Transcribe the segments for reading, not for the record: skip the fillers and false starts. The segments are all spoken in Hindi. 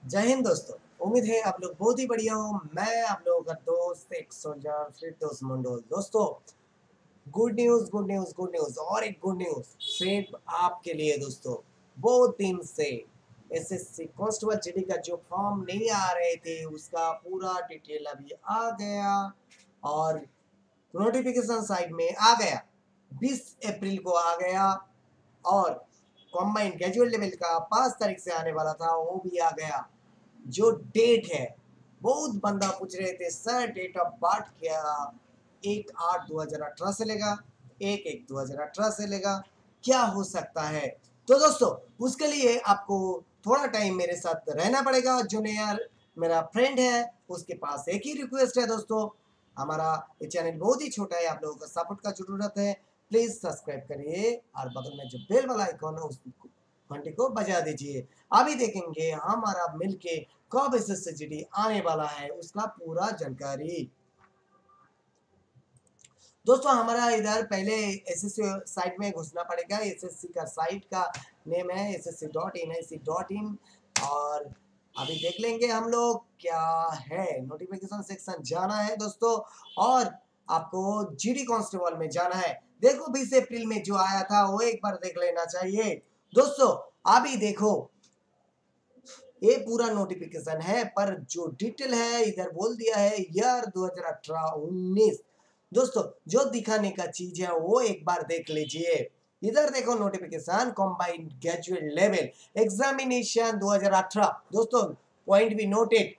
जय हिंद दोस्तों। उम्मीद है आप लोग बहुत ही बढ़िया हो। मैं आप लोगों का दोस्त एक सोल्जर फिरदौस मंडल। दोस्तों, good news good news good news और एक गुड न्यूज़ सिर्फ आपके लिए दोस्तों। बहुत दिन से एसएससी कांस्टेबल जीडी का जो फॉर्म नहीं आ रहे थे उसका पूरा डिटेल अभी आ गया और नोटिफिकेशन साइट में आ गया। 20 अप्रैल को आ गया और कॉम्बाइंड ग्रेजुएट लेवल का 5 तारीख से आने वाला था वो भी आ गया। जो डेट है, बहुत बंदा पूछ रहे थे सर डेट ऑफ बर्थ क्या 1/8/2018 से लेगा, 1/1/2018 से लेगा, क्या हो सकता है। तो दोस्तों, उसके लिए आपको थोड़ा टाइम मेरे साथ रहना पड़ेगा। जो नया मेरा फ्रेंड है उसके पास एक ही रिक्वेस्ट है दोस्तों, हमारा ये चैनल बहुत ही छोटा है, आप लोगों का सपोर्ट का जरूरत है। प्लीज सब्सक्राइब करिए और बगल में जो बेल वाला आइकॉन है उसको घंटे को बजा दीजिए। अभी देखेंगे हमारा मिलके कब एसएससी जीडी आने वाला है उसका पूरा जानकारी। दोस्तों, हमारा इधर पहले एसएससी साइट में घुसना पड़ेगा। एसएससी का साइट का नेम है ssc.in और अभी देख लेंगे हम लोग क्या है। नोटिफिकेशन सेक्शन जाना है दोस्तों और आपको जीडी कांस्टेबल में जाना है। देखो 20 अप्रैल में जो आया था वो एक बार देख लेना चाहिए दोस्तों। अभी देखो ये पूरा नोटिफिकेशन है पर जो डिटेल है इधर बोल दिया है ईयर 2018-19। दोस्तों, जो दिखाने का चीज है वो एक बार देख लीजिए। इधर देखो notification combined graduate level examination 2018। दोस्तों, point be noted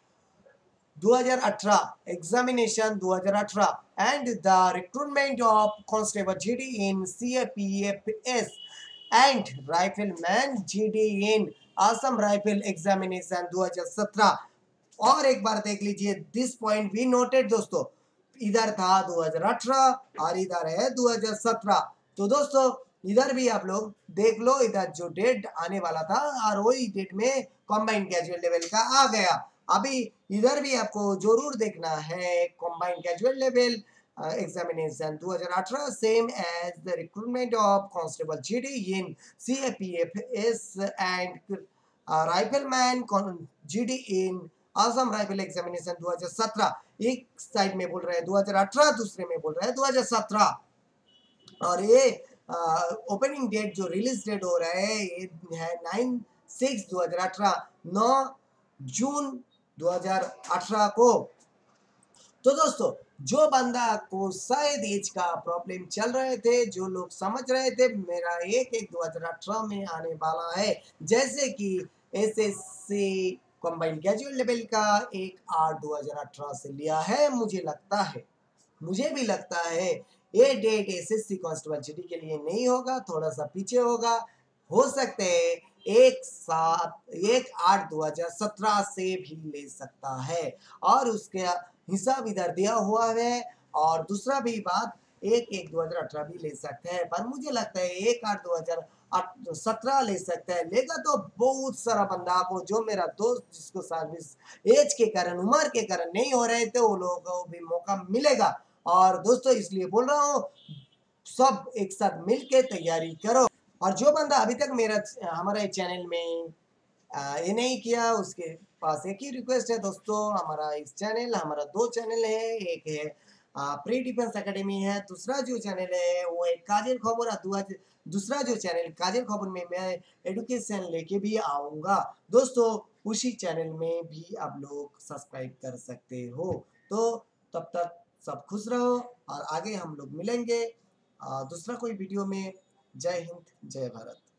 2018 examination 2018 and the recruitment of constable GD in CRPF and rifleman GD in Assam rifle examination 2017। और एक बार देख लीजिए दिस पॉइंट भी नोटेड दोस्तों। इधर था 2018 और इधर है 2017। तो दोस्तों, इधर भी आप लोग देख लो, इधर जो डेट आने वाला था और वही डेट में कॉम्बाइंड कैजुअल लेवल का आ गया। अभी इधर भी आपको जरूर देखना है combined casual level examination 2018 same as the recruitment of constable GD in CRPF and rifleman GD in Assam rifle examination 2017। एक साइड में बोल रहे हैं 2018, दूसरे में बोल रहे हैं 2017। और ये ओपनिंग डेट जो रिलीज डेट हो रहा है ये है 9/6/2018, 9 जून 2018 को। तो दोस्तों, जो बंदा को शायद एज का प्रॉब्लम चल रहे थे, जो लोग समझ रहे थे मेरा 1/1/2018 में आने वाला है, जैसे कि एसएससी कॉम्बाइंड ग्रेजुएट लेवल का 1/8/2018 से लिया है, मुझे भी लगता है ये डेट एसएससी कांस्टेबल जीडी के लिए नहीं होगा, थोड़ा सा पीछे होगा। हो सकते हैं 1/8/2017 से भी ले सकता है और उसके हिसाब इधर दिया हुआ है। और दूसरा भी बात 1/1/2018 भी ले सकते हैं, पर मुझे लगता है 1/8/2017 ले सकता है। लेगा तो बहुत सारा बंदा को, जो मेरा दोस्त जिसको सर्विस एज के कारण, उम्र के कारण नहीं हो रहे थे, वो लोगों को भी मौका मिलेगा। और दोस्तों, इसलिए बोल रहा हूँ सब एक साथ मिलके तैयारी करो। और जो बंदा अभी तक मेरा हमारे चैनल में ये नहीं किया उसके पास एक ही रिक्वेस्ट है दोस्तों, हमारा इस चैनल, हमारा 2 चैनल है। एक है प्री डिफेंस एकेडमी है, दूसरा जो चैनल है वो एक काजल खबर। दूसरा जो चैनल काजल खबर में मैं एडुकेशन लेके भी आऊँगा दोस्तों, उसी चैनल में भी आप लोग सब्सक्राइब कर सकते हो। तो तब तक सब खुश रहो और आगे हम लोग मिलेंगे दूसरा कोई वीडियो में। जय हिंद, जय भारत।